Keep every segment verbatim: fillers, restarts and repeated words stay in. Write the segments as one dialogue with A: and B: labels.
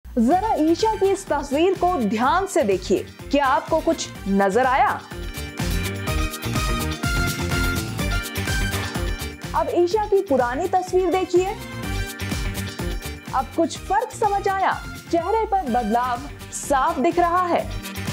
A: जरा ईशा की इस तस्वीर को ध्यान से देखिए, क्या आपको कुछ नजर आया? अब ईशा की पुरानी तस्वीर देखिए, अब कुछ फर्क समझ आया? चेहरे पर बदलाव साफ दिख रहा है।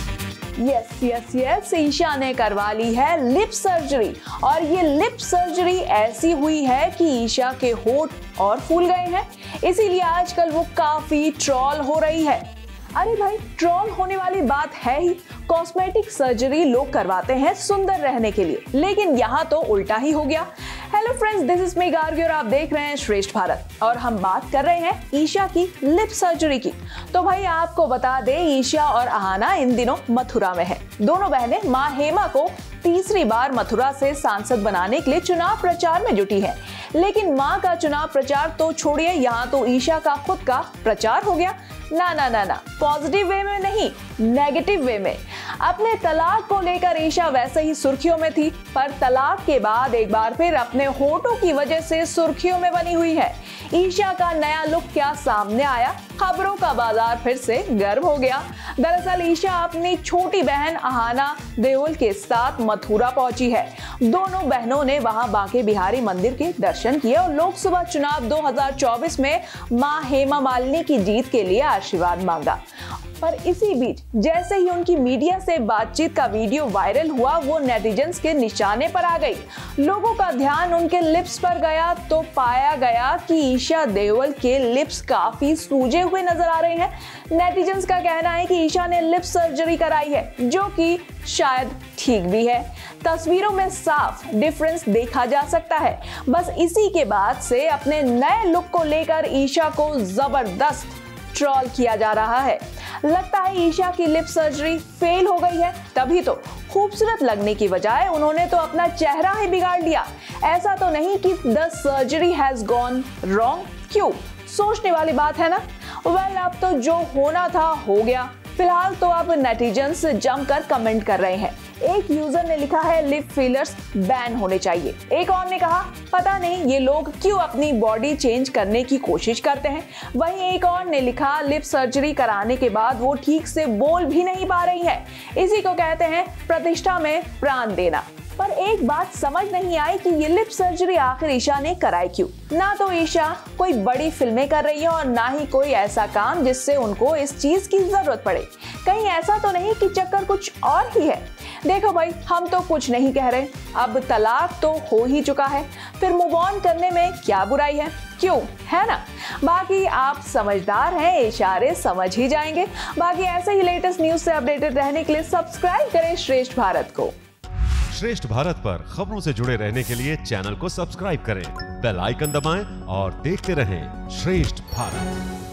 A: यस यस यस ईशा ने करवा ली है लिप सर्जरी, और ये लिप सर्जरी ऐसी हुई है कि ईशा के होंठ और फूल गए हैं, इसीलिए आजकल वो काफी ट्रोल हो रही है। अरे भाई, ट्रोल होने वाली बात है ही, कॉस्मेटिक सर्जरी लोग करवाते हैं सुंदर रहने के लिए, लेकिन यहाँ तो उल्टा ही हो गया। Hello friends, this is me Gargi और आप देख रहे हैं श्रेष्ठ भारत, और हम बात कर रहे हैं ईशा की लिप सर्जरी की। तो भाई आपको बता दें, ईशा और अहाना इन दिनों मथुरा में है। दोनों बहनें मां हेमा को तीसरी बार मथुरा से सांसद बनाने के लिए चुनाव प्रचार में जुटी है। लेकिन मां का चुनाव प्रचार तो छोड़िए, यहाँ तो ईशा का खुद का प्रचार हो गया। ना ना ना ना, पॉजिटिव वे में नहीं, नेगेटिव वे में। अपने तलाक को लेकर ईशा वैसे ही सुर्खियों में थी, पर तलाक के बाद एक बार फिर अपने होठों की वजह से सुर्खियों में बनी हुई है। ईशा का नया लुक क्या सामने आया? खबरों का बाजार फिर से गर्म हो गया। दरअसल ईशा अपनी छोटी बहन अहाना देओल के साथ मथुरा पहुंची है। दोनों बहनों ने वहां बांके बिहारी मंदिर के दर्शन किए और लोकसभा चुनाव दो हज़ार चौबीस में मां हेमा मालिनी की जीत के लिए आशीर्वाद मांगा। पर इसी बीच जैसे ही उनकी मीडिया से बातचीत का वीडियो वायरल हुआ, वो नेटिजन्स के निशाने पर आ गई। लोगों का ध्यान उनके लिप्स पर गया तो पाया गया कि ईशा देओल के लिप्स काफी सूजे हुए नजर आ रहे हैं। नेटिजन्स का कहना है कि ईशा ने लिप सर्जरी कराई है, जो कि शायद ठीक भी है। तस्वीरों में साफ डिफरेंस देखा जा सकता है। बस इसी के बाद से अपने नए लुक को लेकर ईशा को जबरदस्त ट्रोल किया जा रहा है। लगता है ईशा की लिप सर्जरी फेल हो गई है, तभी तो खूबसूरत लगने की बजाय उन्होंने तो अपना चेहरा ही बिगाड़ लिया। ऐसा तो नहीं कि the surgery has gone wrong? क्यों, सोचने वाली बात है ना। वेल, अब तो जो होना था हो गया। फिलहाल तो अब नेटिजन्स जमकर कमेंट कर रहे हैं। एक यूजर ने लिखा है लिप फिलर्स बैन होने चाहिए। एक और ने कहा पता नहीं ये लोग क्यों अपनी बॉडी चेंज करने की कोशिश करते हैं। वहीं एक और ने लिखा लिप सर्जरी कराने के बाद वो ठीक से बोल भी नहीं पा रही है। इसी को कहते हैं प्रतिष्ठा में प्राण देना। पर एक बात समझ नहीं आई कि ये लिप सर्जरी आखिर ईशा ने कराई क्यों? ना तो ईशा कोई बड़ी फिल्में कर रही है और ना ही कोई ऐसा काम जिससे उनको इस चीज की जरूरत पड़े। कहीं ऐसा तो नहीं कि चक्कर कुछ और ही है? देखो भाई, हम तो कुछ नहीं कह रहे, अब तलाक तो हो ही चुका है, फिर मूव ऑन करने में क्या बुराई है? क्यों, है ना? बाकी आप समझदार हैं, इशारे समझ ही जाएंगे। बाकी ऐसे ही लेटेस्ट न्यूज से अपडेटेड रहने के लिए सब्सक्राइब करें श्रेष्ठ भारत को।
B: श्रेष्ठ भारत पर खबरों से जुड़े रहने के लिए चैनल को सब्सक्राइब करें, बेल आइकन दबाएं और देखते रहें श्रेष्ठ भारत।